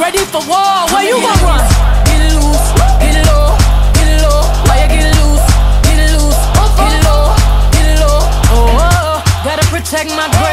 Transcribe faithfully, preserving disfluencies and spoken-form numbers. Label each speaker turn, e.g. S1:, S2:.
S1: ready for war. Where you gon' run? Get loose, get low, get low. Why you get loose, get loose, get low, get low. Oh, oh, gotta protect my girl.